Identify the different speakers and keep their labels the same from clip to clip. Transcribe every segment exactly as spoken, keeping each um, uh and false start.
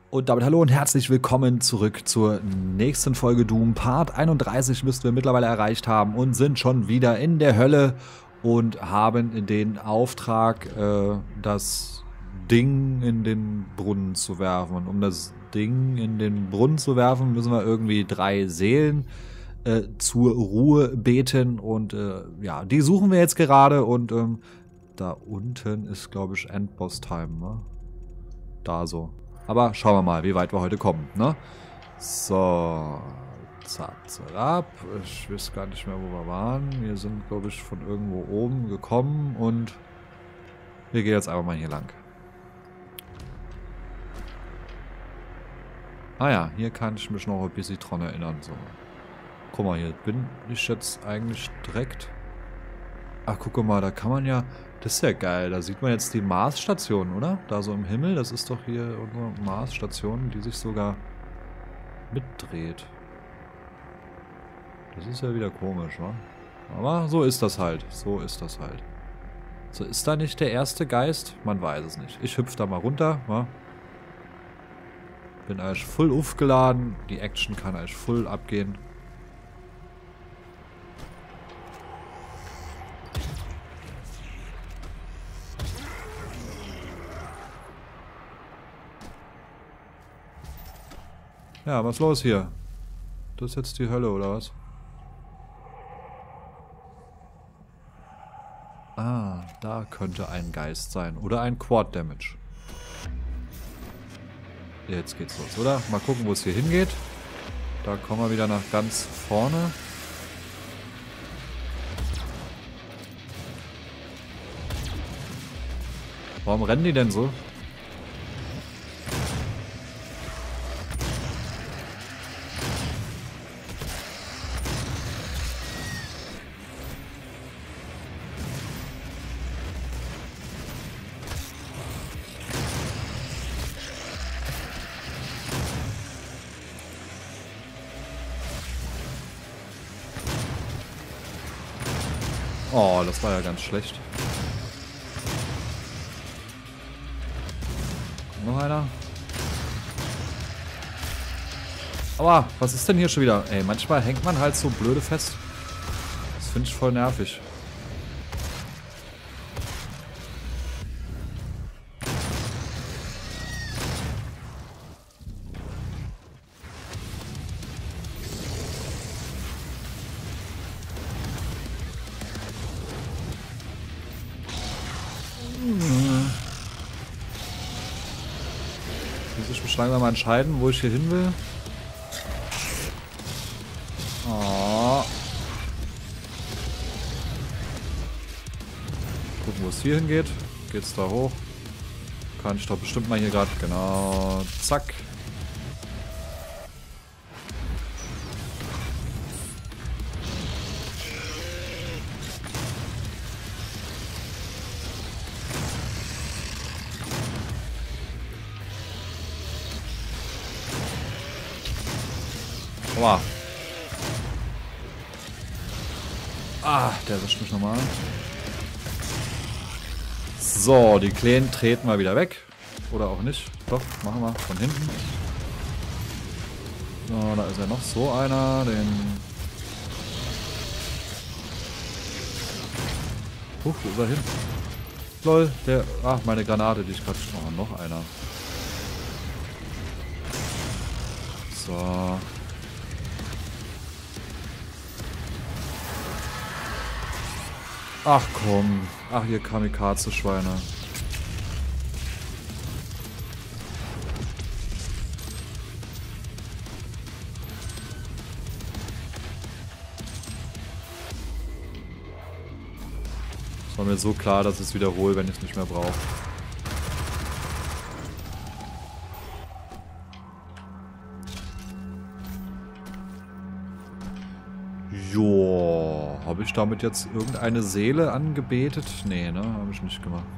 Speaker 1: Und damit hallo und herzlich willkommen zurück zur nächsten Folge Doom. Part einunddreißig müssten wir mittlerweile erreicht haben und sind schon wieder in der Hölle und haben den Auftrag, äh, das Ding in den Brunnen zu werfen. Und um das Ding in den Brunnen zu werfen, müssen wir irgendwie drei Seelen äh, zur Ruhe beten. Und äh, ja, die suchen wir jetzt gerade. Und ähm, da unten ist, glaube ich, Endboss-Time, ne? Da so. Aber schauen wir mal, wie weit wir heute kommen, ne? So. Zack, zack. Ich weiß gar nicht mehr, wo wir waren. Wir sind, glaube ich, von irgendwo oben gekommen und wir gehen jetzt einfach mal hier lang. Ah ja, hier kann ich mich noch ein bisschen dran erinnern. So. Guck mal, hier bin ich jetzt eigentlich direkt... Ach, guck mal, da kann man ja... Das ist ja geil, da sieht man jetzt die Marsstation, oder? Da so im Himmel, das ist doch hier unsere Marsstation, die sich sogar mitdreht. Das ist ja wieder komisch, wa? Aber so ist das halt, so ist das halt. So, ist da nicht der erste Geist? Man weiß es nicht. Ich hüpfe da mal runter, wa? Bin eigentlich voll aufgeladen, die Action kann eigentlich voll abgehen. Ja, was ist los hier? Das ist jetzt die Hölle, oder was? Ah, da könnte ein Geist sein. Oder ein Quad Damage. Jetzt geht's los, oder? Mal gucken, wo es hier hingeht. Da kommen wir wieder nach ganz vorne. Warum rennen die denn so? Oh, das war ja ganz schlecht. Noch einer. Aua, was ist denn hier schon wieder? Ey, manchmal hängt man halt so blöde fest. Das finde ich voll nervig. Muss ich mich langsam mal entscheiden, wo ich hier hin will. Oh. Gucken, wo es hier hingeht. Geht's da hoch? Kann ich doch bestimmt mal hier gerade. Genau. Zack. Aua. Ah, der erwischt mich nochmal. So, die Kleinen treten wir wieder weg. Oder auch nicht. Doch, machen wir von hinten. So, da ist ja noch so einer. Den... Huch, wo ist er hin? Lol, der... Ach, meine Granate, die ich gerade... Oh, noch einer. So... Ach komm. Ach, ihr Kamikaze-Schweine. Es war mir so klar, dass ich es wiederhole, wenn ich es nicht mehr brauche. Jo, habe ich damit jetzt irgendeine Seele angebetet? Nee, ne? Habe ich nicht gemacht.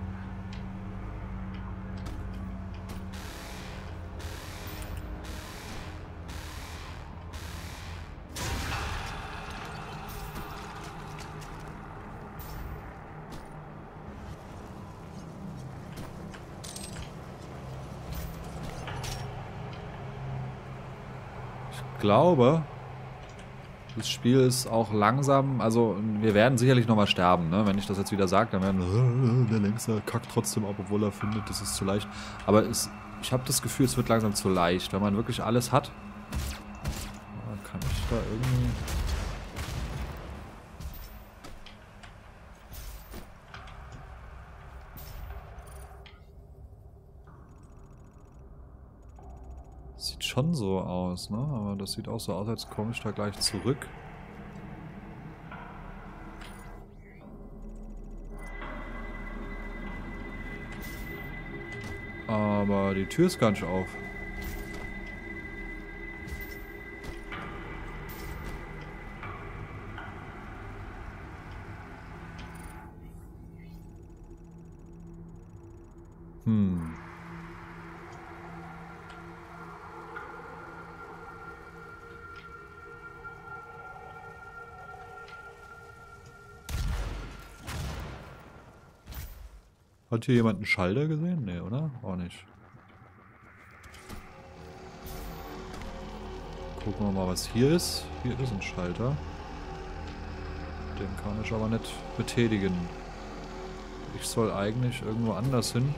Speaker 1: glaube, das Spiel ist auch langsam, also wir werden sicherlich nochmal sterben, ne? Wenn ich das jetzt wieder sage, dann werden der Längster kackt trotzdem ab, obwohl er findet, das ist zu leicht. Aber es, ich habe das Gefühl, es wird langsam zu leicht, wenn man wirklich alles hat. Kann ich da irgendwie... Sieht schon so aus, ne? Aber das sieht auch so aus, als komme ich da gleich zurück. Aber die Tür ist gar nicht auf. Hm. Hat hier jemand einen Schalter gesehen? Nee, oder? Auch nicht. Gucken wir mal, was hier ist. Hier ist ein Schalter. Den kann ich aber nicht betätigen. Ich soll eigentlich irgendwo anders hin.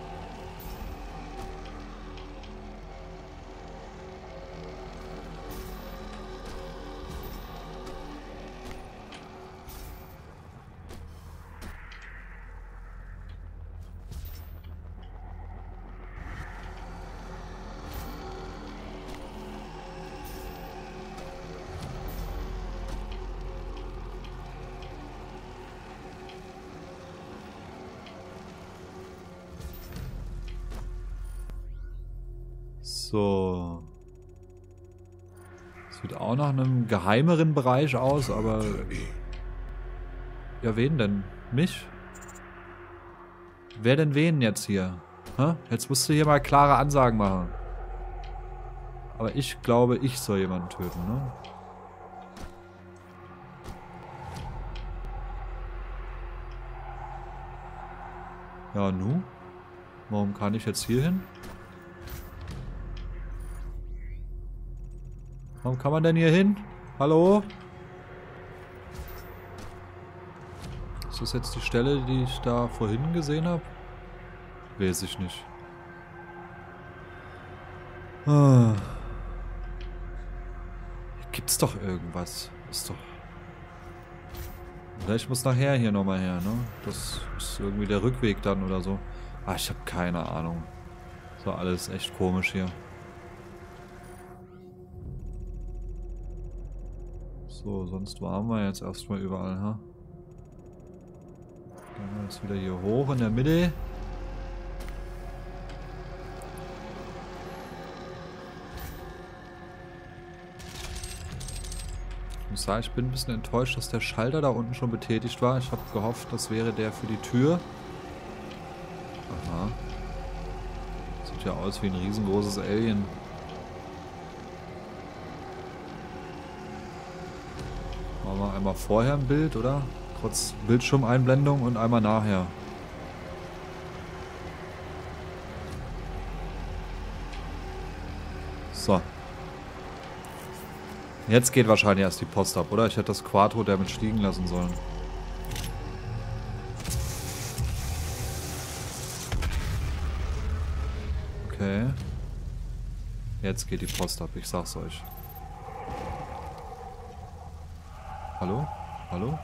Speaker 1: So. Sieht auch nach einem geheimeren Bereich aus, aber... Ja, wen denn? Mich? Wer denn wen jetzt hier? Hä? Jetzt musst du hier mal klare Ansagen machen. Aber ich glaube, ich soll jemanden töten, ne? Ja, nu? Warum kann ich jetzt hier hin? Warum kann man denn hier hin? Hallo? Ist das jetzt die Stelle, die ich da vorhin gesehen habe? Weiß ich nicht. Ah. Hier gibt's doch irgendwas. Ist doch... Ich muss nachher hier nochmal her, ne? Das ist irgendwie der Rückweg dann oder so. Ah, ich habe keine Ahnung. So alles echt komisch hier. So, sonst waren wir jetzt erstmal überall, ha? Dann wir jetzt wieder hier hoch in der Mitte. Ich muss sagen, ich bin ein bisschen enttäuscht, dass der Schalter da unten schon betätigt war. Ich habe gehofft, das wäre der für die Tür. Aha. Sieht ja aus wie ein riesengroßes Alien. Machen wir einmal vorher ein Bild, oder? Trotz Bildschirmeinblendung und einmal nachher. So. Jetzt geht wahrscheinlich erst die Post ab, oder? Ich hätte das Quattro Damage liegen lassen sollen. Okay. Jetzt geht die Post ab, ich sag's euch. Hallo? Hallo?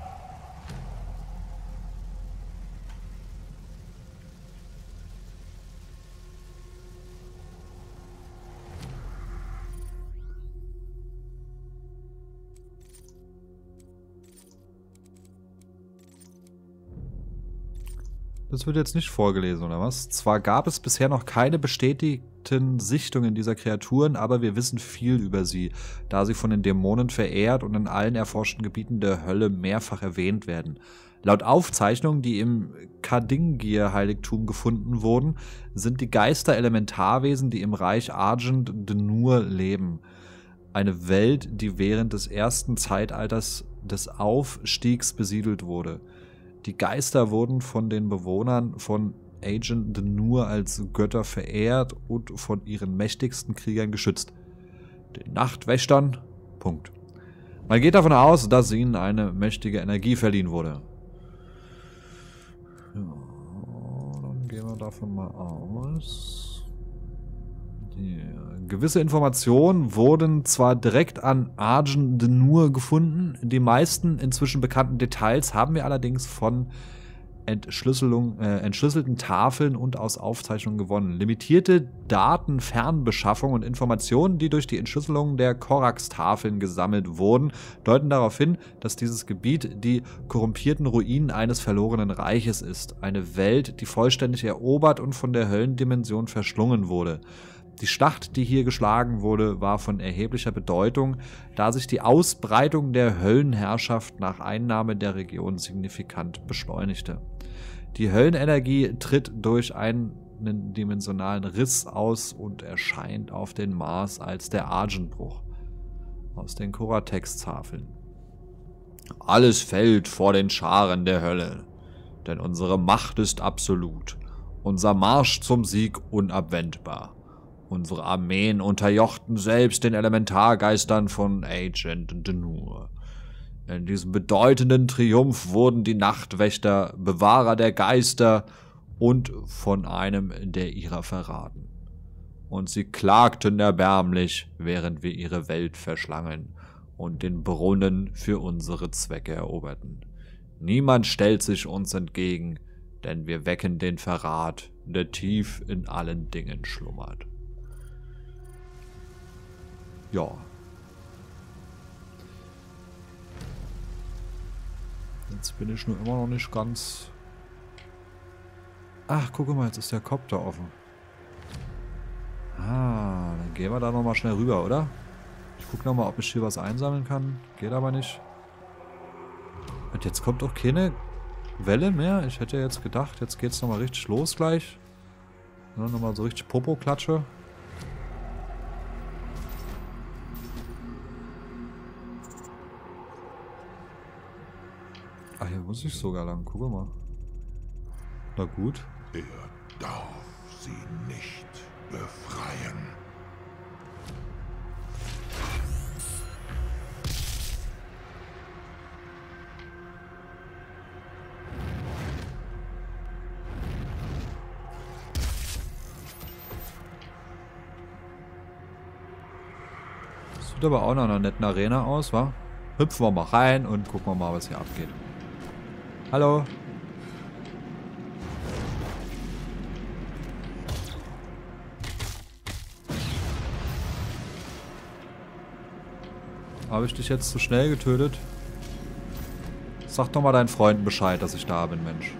Speaker 1: Das wird jetzt nicht vorgelesen, oder was? Zwar gab es bisher noch keine bestätigten Sichtungen dieser Kreaturen, aber wir wissen viel über sie, da sie von den Dämonen verehrt und in allen erforschten Gebieten der Hölle mehrfach erwähnt werden. Laut Aufzeichnungen, die im Kadingir-Heiligtum gefunden wurden, sind die Geister Elementarwesen, die im Reich Argent D'Nur leben. Eine Welt, die während des ersten Zeitalters des Aufstiegs besiedelt wurde. Die Geister wurden von den Bewohnern von Argent D'Nur als Götter verehrt und von ihren mächtigsten Kriegern geschützt. den Nachtwächtern. Punkt. Man geht davon aus, dass ihnen eine mächtige Energie verliehen wurde. Ja, dann gehen wir davon mal aus. Die, gewisse Informationen wurden zwar direkt an Argent de Nur gefunden, die meisten inzwischen bekannten Details haben wir allerdings von Entschlüsselung, äh, entschlüsselten Tafeln und aus Aufzeichnungen gewonnen. Limitierte Datenfernbeschaffung und Informationen, die durch die Entschlüsselung der Korax-Tafeln gesammelt wurden, deuten darauf hin, dass dieses Gebiet die korrumpierten Ruinen eines verlorenen Reiches ist. Eine Welt, die vollständig erobert und von der Höllendimension verschlungen wurde. Die Schlacht, die hier geschlagen wurde, war von erheblicher Bedeutung, da sich die Ausbreitung der Höllenherrschaft nach Einnahme der Region signifikant beschleunigte. Die Höllenenergie tritt durch einen dimensionalen Riss aus und erscheint auf den Mars als der Argentbruch aus den Koratex-Tafeln. Alles fällt vor den Scharen der Hölle, denn unsere Macht ist absolut, unser Marsch zum Sieg unabwendbar. Unsere Armeen unterjochten selbst den Elementargeistern von Argent de Nur. In diesem bedeutenden Triumph wurden die Nachtwächter Bewahrer der Geister und von einem der ihrer verraten. Und sie klagten erbärmlich, während wir ihre Welt verschlangen und den Brunnen für unsere Zwecke eroberten. Niemand stellt sich uns entgegen, denn wir wecken den Verrat, der tief in allen Dingen schlummert. Ja. Jetzt bin ich nur immer noch nicht ganz... Ach, guck mal, jetzt ist der Kopter offen. Ah, dann gehen wir da nochmal schnell rüber, oder? Ich gucke nochmal, ob ich hier was einsammeln kann. Geht aber nicht. Und jetzt kommt auch keine Welle mehr. Ich hätte jetzt gedacht, jetzt geht's nochmal richtig los gleich. Ja, nochmal so richtig Popo-Klatsche. Ah, hier muss ich sogar lang. Guck mal. Na gut.
Speaker 2: Er darf sie nicht befreien.
Speaker 1: Das sieht aber auch nach einer netten Arena aus, wa? Hüpfen wir mal rein und gucken wir mal, was hier abgeht. Hallo. Habe ich dich jetzt zu schnell getötet? Sag doch mal deinen Freunden Bescheid, dass ich da bin, Mensch.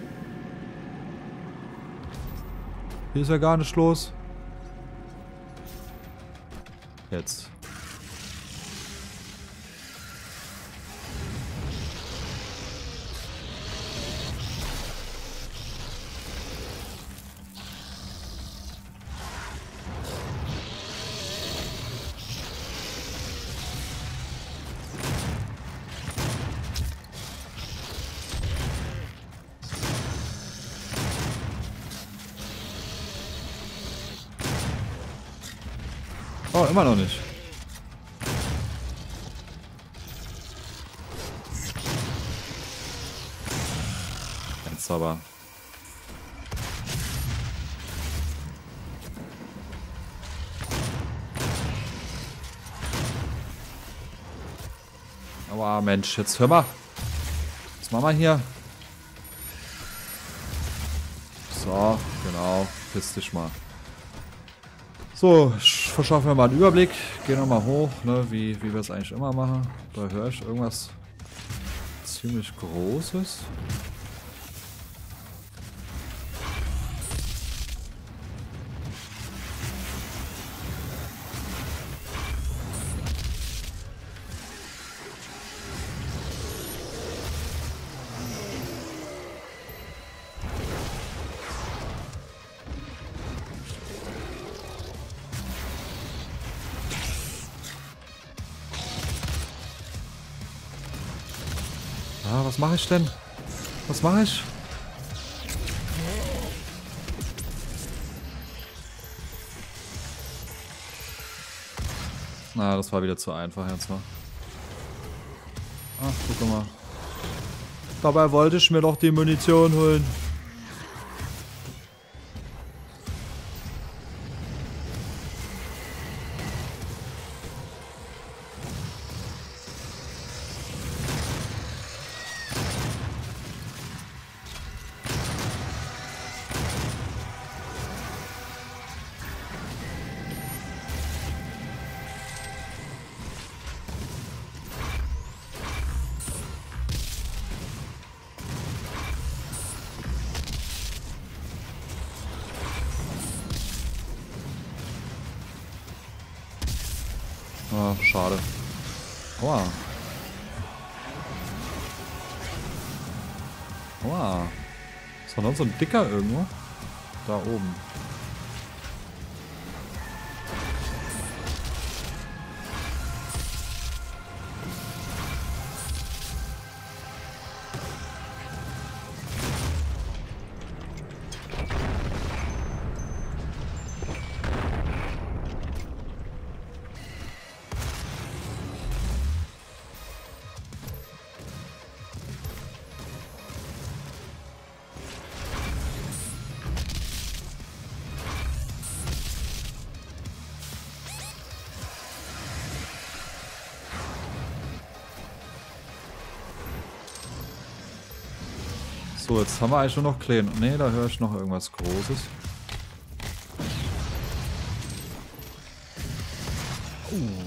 Speaker 1: Hier ist ja gar nicht los. Jetzt. Oh, immer noch nicht. Jetzt aber. Aber Mensch, jetzt hör mal. Was machen wir hier? So, genau. Piss dich mal. So, ich verschaffe mir mal einen Überblick. Geh nochmal hoch, ne, wie, wie wir es eigentlich immer machen. Da höre ich irgendwas ziemlich Großes. Ah, was mache ich denn? Was mache ich? Na, das war wieder zu einfach jetzt. Ne? Ach, guck mal. Dabei wollte ich mir doch die Munition holen. Ah, schade. Aua. Aua. Ist da noch so ein Dicker irgendwo? Da oben. So, jetzt haben wir eigentlich nur noch Kleinen. Ne, da höre ich noch irgendwas Großes. Uh.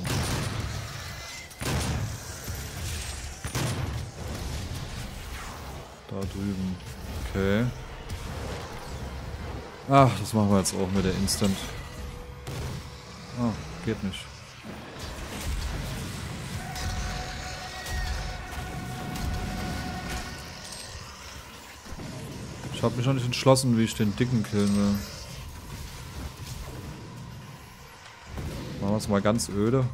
Speaker 1: Da drüben. Okay. Ach, das machen wir jetzt auch mit der Instant. Ah, geht nicht. Ich habe mich noch nicht entschlossen, wie ich den Dicken killen will. Machen wir es mal ganz öde.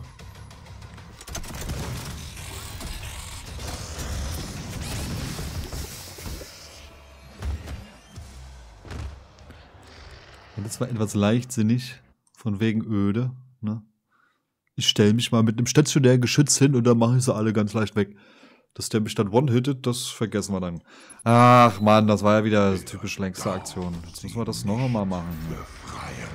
Speaker 1: Und das war etwas leichtsinnig, von wegen öde. Ne? Ich stelle mich mal mit einem stationären Geschütz hin und dann mache ich sie alle ganz leicht weg. Dass der mich dann one-hittet, das vergessen wir dann. Ach man, das war ja wieder typisch längste Aktion. Jetzt müssen wir das noch einmal machen.
Speaker 2: Befreien.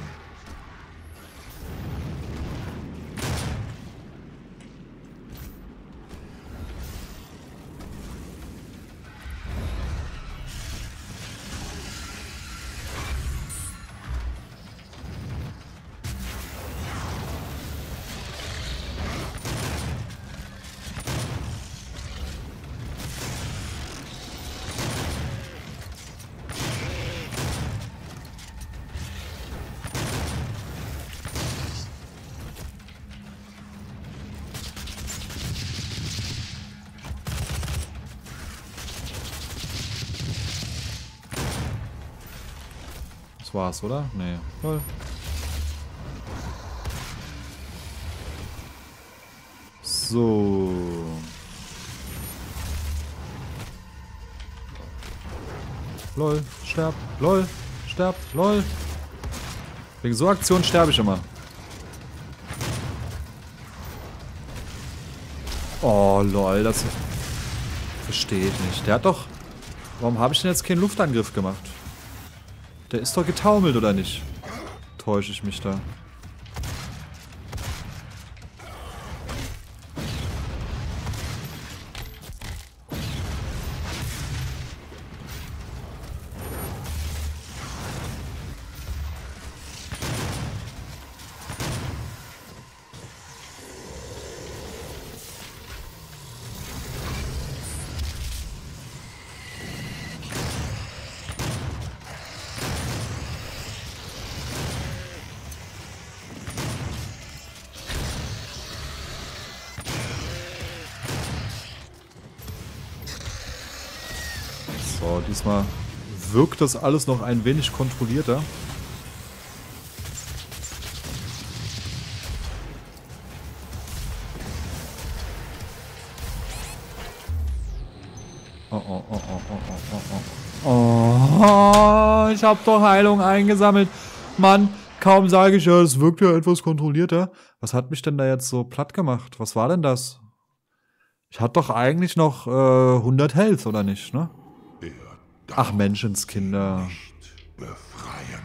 Speaker 1: Das war's, oder? Nee. Voll. So. Lol, sterb. Lol, sterb. Lol. Wegen so Aktionen sterbe ich immer. Oh, lol, das verstehe ich nicht. Der hat doch... Warum habe ich denn jetzt keinen Luftangriff gemacht? Der ist doch getaumelt, oder nicht? Täusche ich mich da. So, diesmal wirkt das alles noch ein wenig kontrollierter. Oh, oh, oh, oh, oh, oh, oh, oh. Oh, ich hab doch Heilung eingesammelt. Mann, kaum sage ich ja, es wirkt ja etwas kontrollierter. Was hat mich denn da jetzt so platt gemacht? Was war denn das? Ich hatte doch eigentlich noch äh, hundert Health, oder nicht, ne? Ach, Menschenskinder.
Speaker 2: Nicht befreien.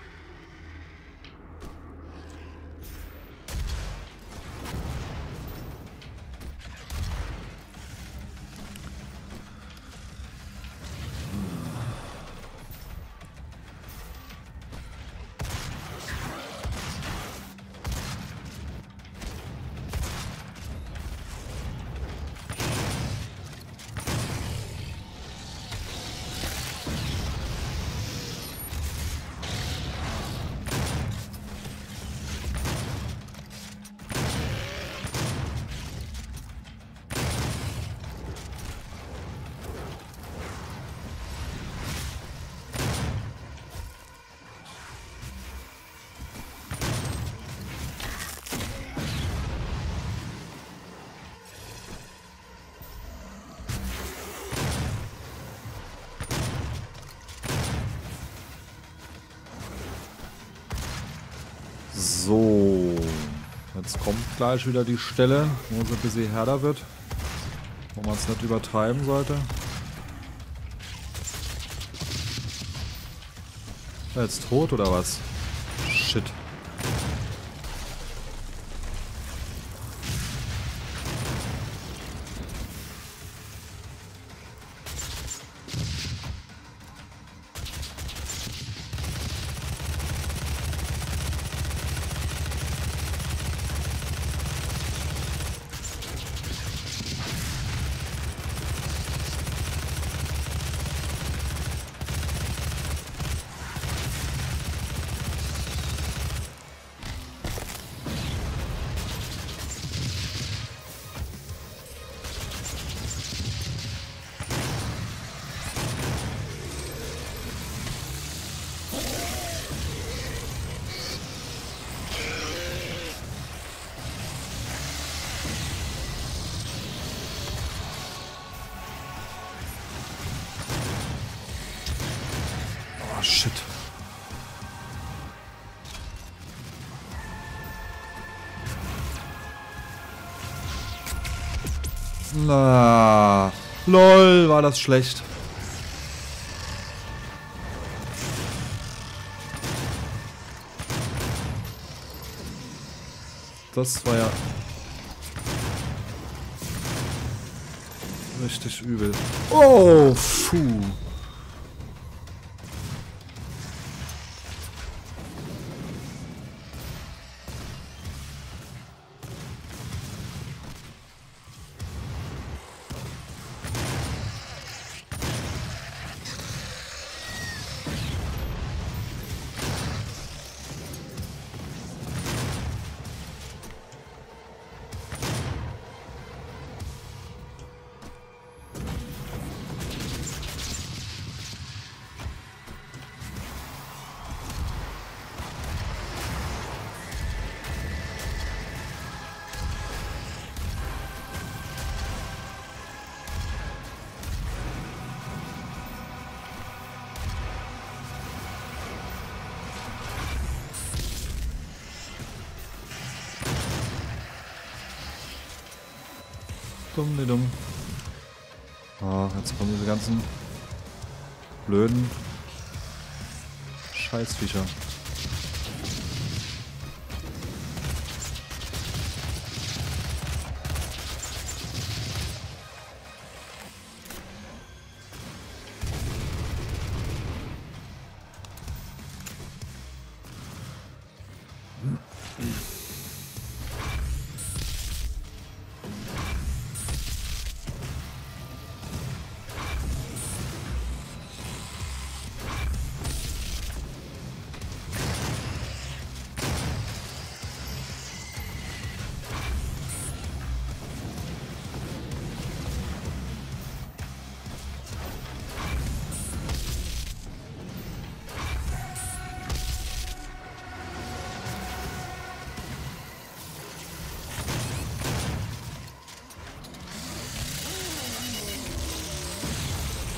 Speaker 1: So, jetzt kommt gleich wieder die Stelle, wo es ein bisschen härter wird, wo man es nicht übertreiben sollte. Ist er jetzt tot oder was? Shit. Oh, shit. Na, lol, war das schlecht. Das war ja richtig übel. Oh, puh. Dumm, ne dumm. Ah, jetzt kommen diese ganzen blöden Scheißviecher.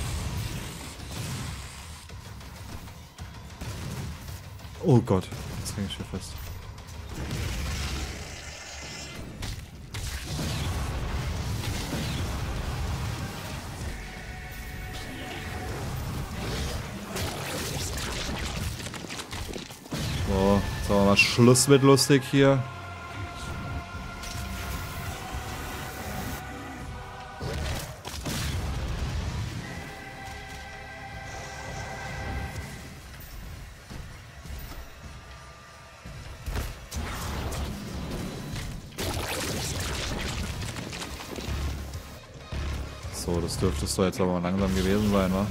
Speaker 1: Oh Gott, jetzt Jetzt hänge ich hier fest. So, sagen wir mal Schluss mit lustig hier. So, das dürfte es doch jetzt aber mal langsam gewesen sein, wa?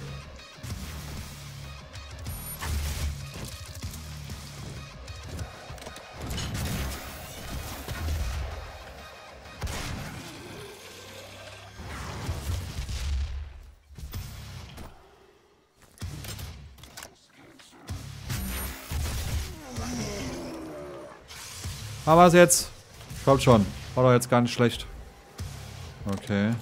Speaker 1: Haben wir es jetzt? Kommt schon. War doch jetzt gar nicht schlecht. Okay.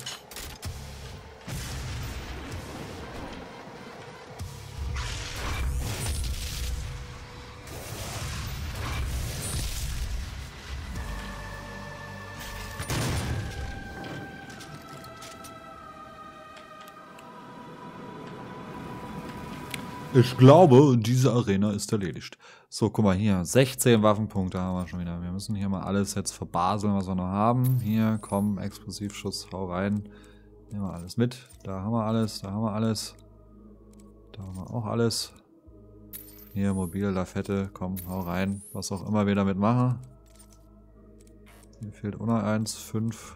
Speaker 1: Ich glaube, diese Arena ist erledigt. So, guck mal hier. sechzehn Waffenpunkte haben wir schon wieder. Wir müssen hier mal alles jetzt verbaseln, was wir noch haben. Hier, komm, Explosivschuss, hau rein. Nehmen wir alles mit. Da haben wir alles, da haben wir alles. Da haben wir auch alles. Hier, Mobil, Lafette, komm, hau rein. Was auch immer wir damit machen. Hier fehlt auch noch eins, fünf.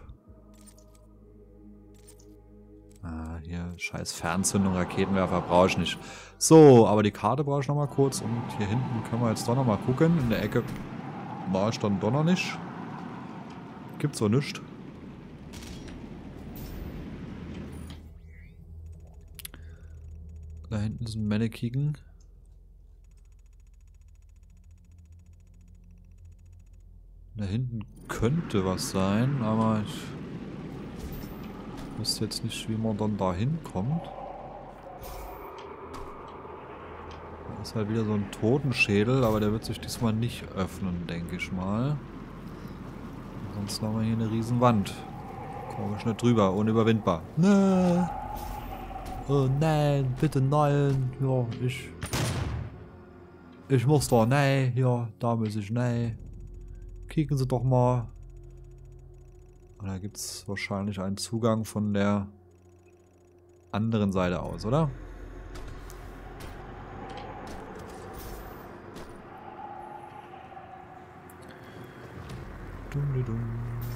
Speaker 1: Ah, hier, scheiß Fernzündung, Raketenwerfer brauche ich nicht. So, aber die Karte brauche ich nochmal kurz. Und hier hinten können wir jetzt doch nochmal gucken. In der Ecke war ich dann doch noch nicht. Gibt's so nichts. Da hinten ist ein Mannequin. Da hinten könnte was sein, aber ich wüsste jetzt nicht, wie man dann da hinkommt. Da ist halt wieder so ein Totenschädel, aber der wird sich diesmal nicht öffnen, denke ich mal. Ansonsten haben wir hier eine riesen Wand. Komme ich nicht drüber, unüberwindbar. Nee. Oh nein, bitte nein. Ja, ich... Ich muss da, nein. Ja, da muss ich, nein. Kicken Sie doch mal. Da gibt es wahrscheinlich einen Zugang von der anderen Seite aus, oder? Dum, dum, dum.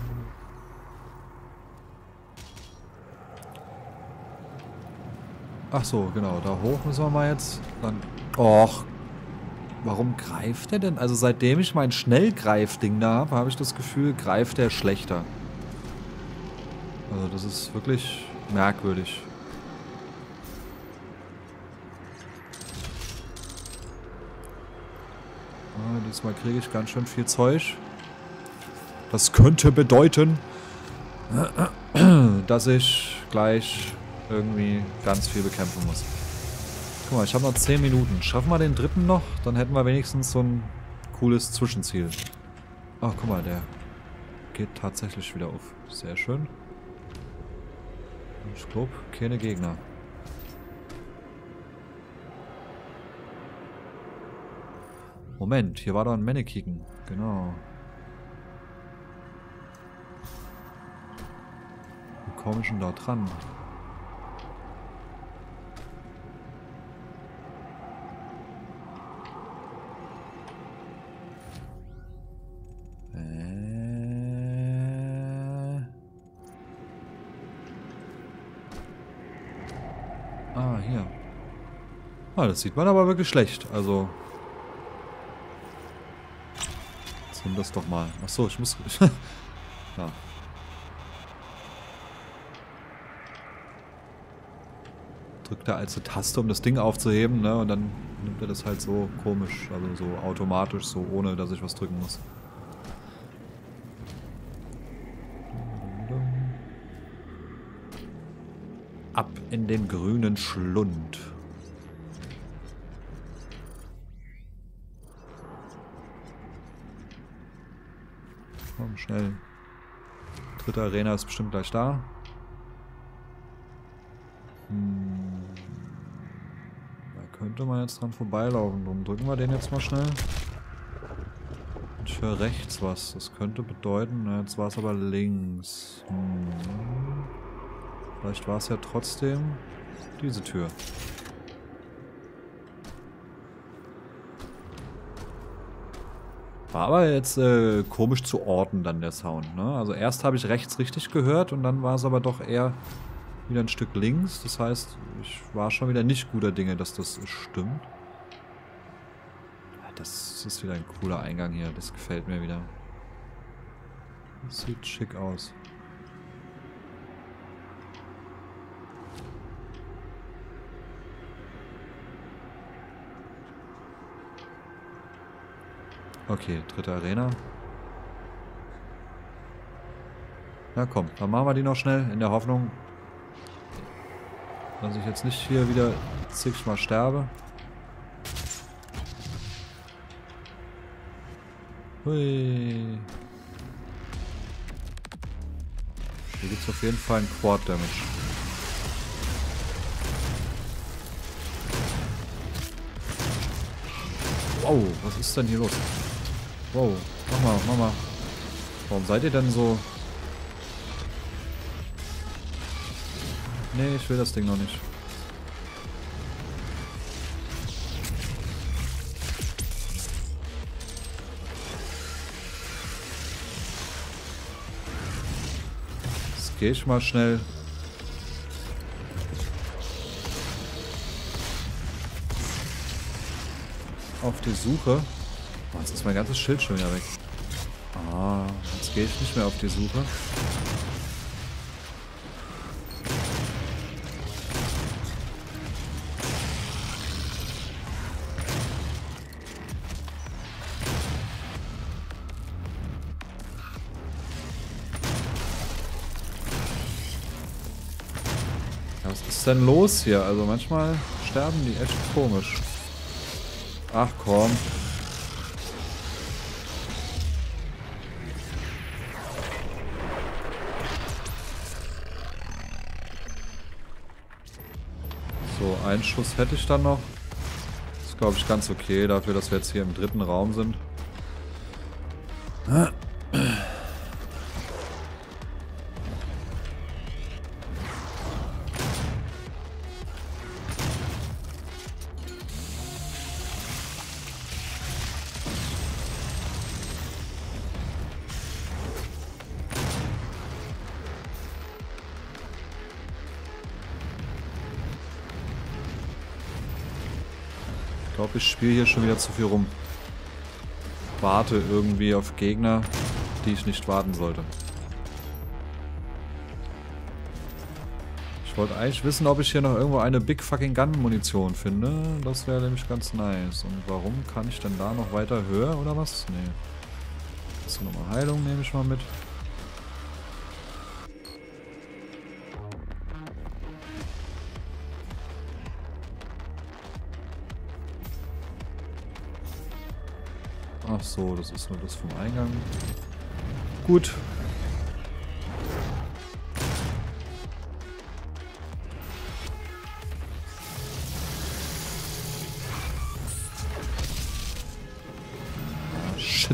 Speaker 1: Ach so, genau, da hoch müssen wir mal jetzt. Dann. Och. Warum greift er denn? Also seitdem ich mein Schnellgreifding da habe, habe ich das Gefühl, greift er schlechter. Also das ist wirklich merkwürdig. Ah, diesmal kriege ich ganz schön viel Zeug. Das könnte bedeuten, dass ich gleich irgendwie ganz viel bekämpfen muss. Guck mal, ich habe noch zehn Minuten. Schaffen wir den dritten noch? Dann hätten wir wenigstens so ein cooles Zwischenziel. Ach, guck mal, der geht tatsächlich wieder auf. Sehr schön. Ich glaube, keine Gegner. Moment, hier war doch ein Mannequin. Genau. Wie komme ich denn da dran? Ah, hier. Ah, das sieht man aber wirklich schlecht. Also. Jetzt nimm das doch mal. Achso, ich muss. Ja. Drückt er als eine Taste, um das Ding aufzuheben, ne? Und dann nimmt er das halt so komisch, also so automatisch, so ohne dass ich was drücken muss. Ab in den grünen Schlund. Komm, schnell. Dritte Arena ist bestimmt gleich da. Hm. Da könnte man jetzt dran vorbeilaufen. Darum drücken wir den jetzt mal schnell. Ich höre rechts was. Das könnte bedeuten, na, jetzt war es aber links. Hm. Vielleicht war es ja trotzdem diese Tür. War aber jetzt äh, komisch zu orten dann der Sound, ne? Also erst habe ich rechts richtig gehört und dann war es aber doch eher wieder ein Stück links. Das heißt, ich war schon wieder nicht guter Dinge, dass das stimmt. Das ist wieder ein cooler Eingang hier. Das gefällt mir wieder. Das sieht schick aus. Okay, dritte Arena. Na komm, dann machen wir die noch schnell, in der Hoffnung, dass ich jetzt nicht hier wieder zigmal sterbe. Hui. Hier gibt es auf jeden Fall einen Quad Damage. Wow, was ist denn hier los? Wow, mach mal, mach mal. Warum seid ihr denn so... Nee, ich will das Ding noch nicht. Jetzt gehe ich mal schnell. Auf die Suche. Oh, jetzt ist mein ganzes Schild schon wieder weg. Ah, jetzt gehe ich nicht mehr auf die Suche. Ja, was ist denn los hier? Also manchmal sterben die echt komisch. Ach komm. So, einen Schuss hätte ich dann noch. Das ist, glaube ich, ganz okay, dafür, dass wir jetzt hier im dritten Raum sind. Ich glaube, ich spiele hier schon wieder zu viel rum. Warte irgendwie auf Gegner, die ich nicht warten sollte. Ich wollte eigentlich wissen, ob ich hier noch irgendwo eine Big Fucking Gun Munition finde. Das wäre nämlich ganz nice. Und warum kann ich denn da noch weiter höher oder was? Nee. Das ist nochmal Heilung, nehme ich mal mit. Ach so, das ist nur das vom Eingang. Gut. Ah, shit.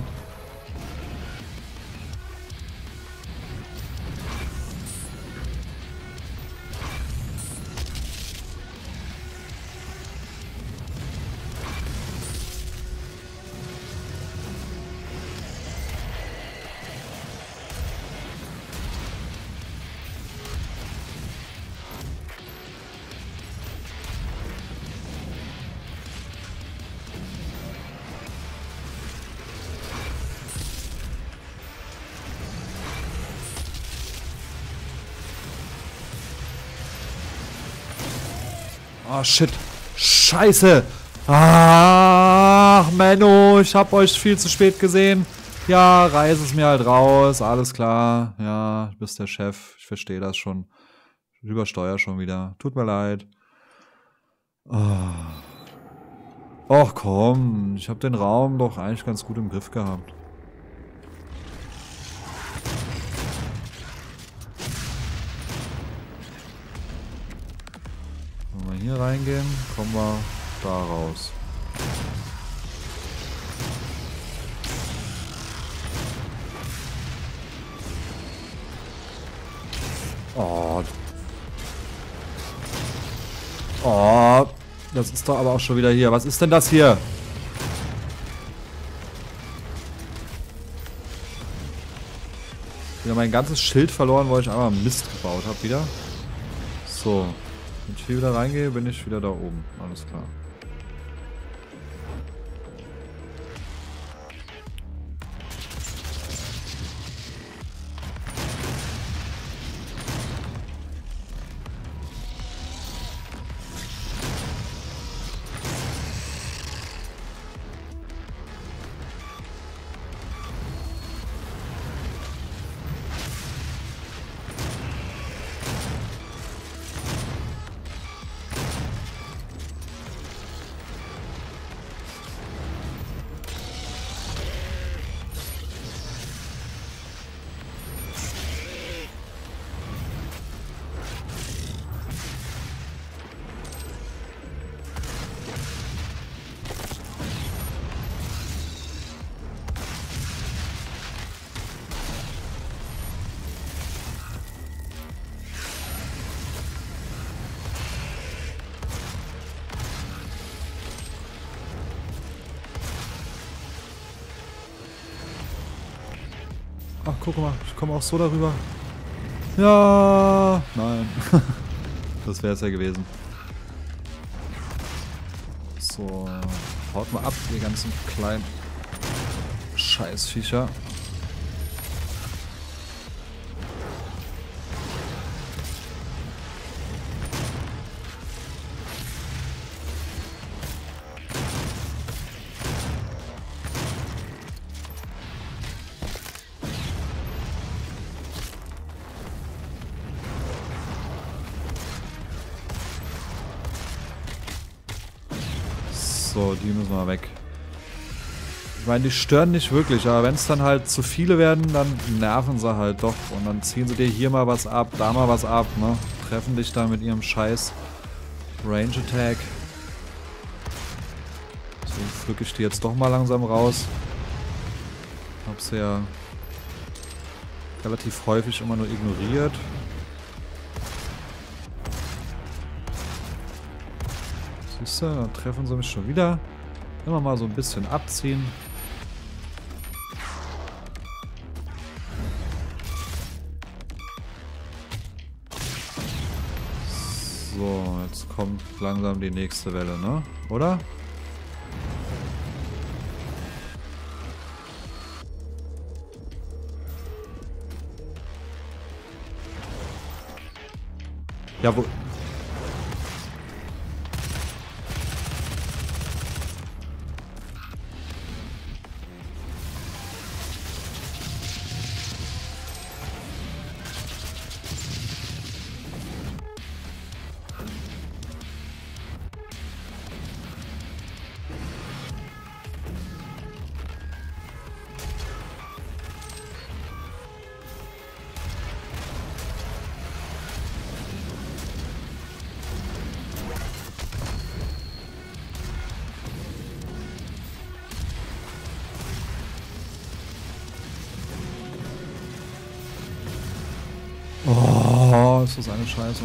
Speaker 1: Oh shit. Scheiße. Ach, Menno, ich hab euch viel zu spät gesehen. Ja, reiß es mir halt raus. Alles klar. Ja, du bist der Chef. Ich verstehe das schon. Ich übersteuere schon wieder. Tut mir leid. Ach oh, komm. Ich habe den Raum doch eigentlich ganz gut im Griff gehabt. hier reingehen, kommen wir da raus. Oh. Oh. Das ist doch aber auch schon wieder hier. Was ist denn das hier? Wieder mein ganzes Schild verloren, weil ich einmal Mist gebaut habe wieder. So. Wenn ich hier wieder reingehe, bin ich wieder da oben. Alles klar. Ach, guck mal, ich komme auch so darüber. Ja, nein. Das wäre es ja gewesen. So, haut mal ab, die ganzen kleinen Scheißviecher. So, die müssen wir weg. Ich meine, die stören nicht wirklich, aber wenn es dann halt zu viele werden, dann nerven sie halt doch. Und dann ziehen sie dir hier mal was ab, da mal was ab, ne? Treffen dich da mit ihrem scheiß Range Attack. So, pflücke ich die jetzt doch mal langsam raus. Hab sie ja relativ häufig immer nur ignoriert. Siehst du, dann treffen sie mich schon wieder. Immer mal so ein bisschen abziehen. So, jetzt kommt langsam die nächste Welle, ne? Oder? Ja, wo... Oh, ist das eine Scheiße.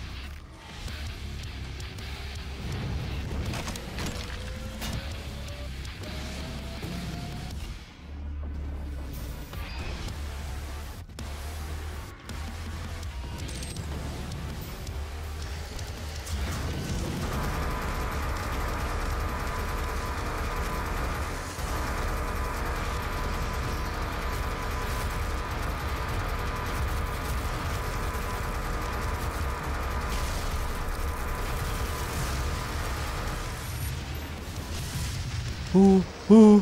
Speaker 1: Huh, huh.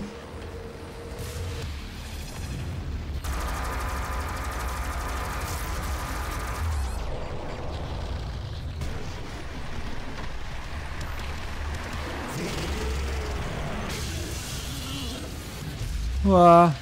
Speaker 1: Uah.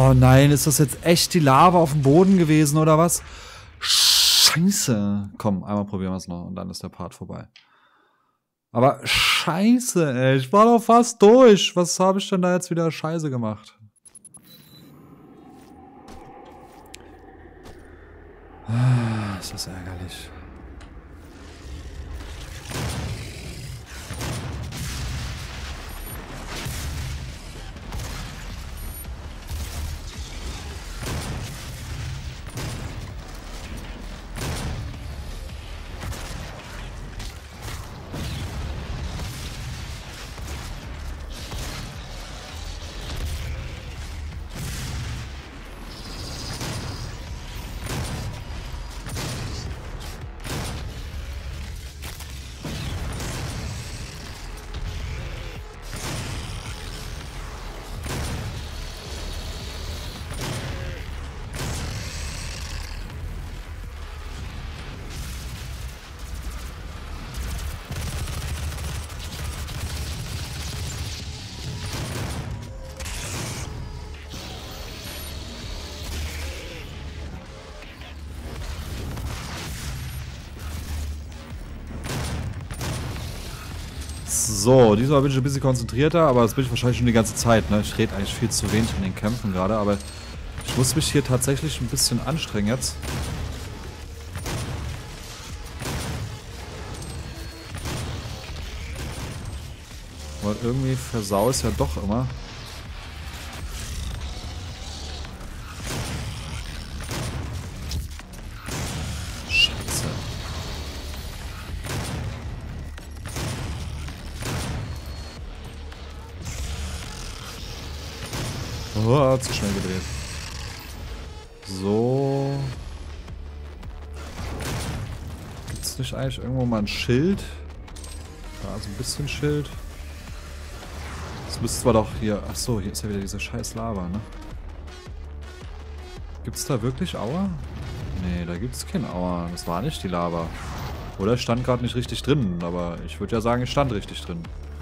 Speaker 1: Oh nein, ist das jetzt echt die Lava auf dem Boden gewesen oder was? Scheiße. Komm, einmal probieren wir es noch und dann ist der Part vorbei. Aber scheiße, ey. Ich war doch fast durch. Was habe ich denn da jetzt wieder scheiße gemacht? Ah, ist das ärgerlich. So, diesmal bin ich ein bisschen konzentrierter, aber das bin ich wahrscheinlich schon die ganze Zeit, ne? Ich rede eigentlich viel zu wenig in den Kämpfen gerade, aber ich muss mich hier tatsächlich ein bisschen anstrengen jetzt. Weil irgendwie versau ist ja doch immer. Oh, zu schnell gedreht. So. Gibt es nicht eigentlich irgendwo mal ein Schild? Da ist ein bisschen Schild. Das müsste zwar doch hier... Achso, hier ist ja wieder diese scheiß Lava, ne? Gibt es da wirklich Aua? Nee, da gibt es kein Aua. Das war nicht die Lava. Oder ich stand gerade nicht richtig drin, aber ich würde ja sagen, ich stand richtig drin.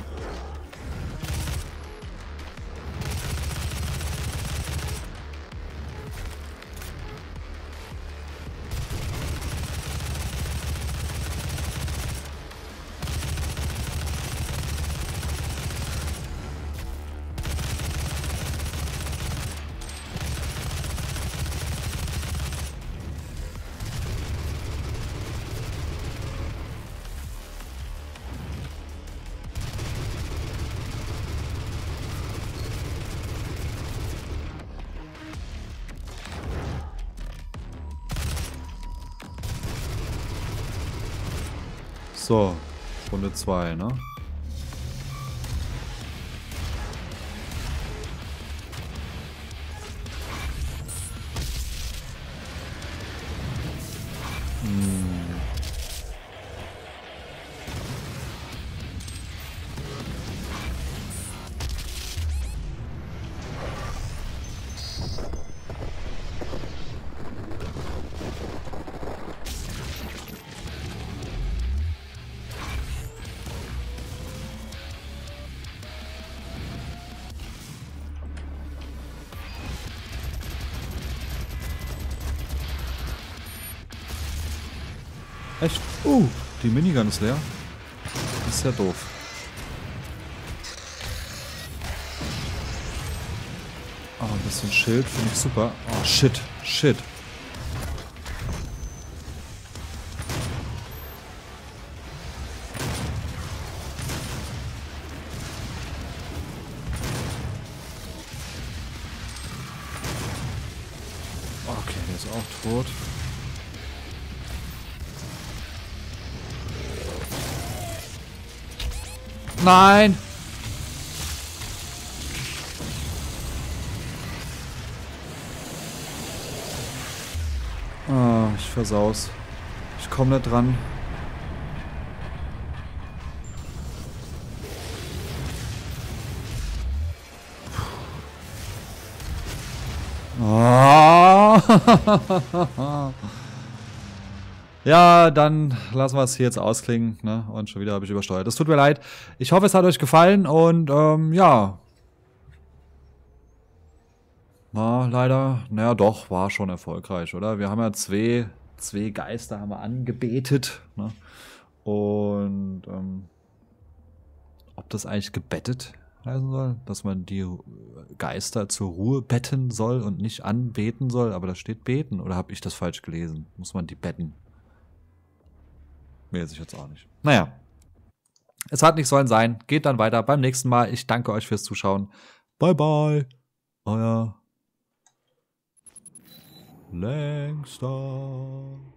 Speaker 1: So, Runde zwei, ne? Hm. Echt? Uh, die Minigun ist leer. Das ist ja doof. Oh, ein bisschen Schild finde ich super. Oh, shit, shit. Okay, der ist auch tot. Nein! Ah, ich versaus. Ich komme nicht dran. Ah. Ja, dann lassen wir es hier jetzt ausklingen, ne? Und schon wieder habe ich übersteuert. Es tut mir leid. Ich hoffe, es hat euch gefallen und ähm, ja. Na, leider, naja doch, war schon erfolgreich, oder? Wir haben ja zwei, zwei Geister haben wir angebetet, ne? Und ähm, ob das eigentlich gebettet heißen soll, dass man die Geister zur Ruhe betten soll und nicht anbeten soll, aber da steht beten, oder habe ich das falsch gelesen? Muss man die betten? Weiß ich jetzt auch nicht. Naja, es hat nicht sollen sein, geht dann weiter beim nächsten Mal. Ich danke euch fürs Zuschauen. Bye bye, euer Längster.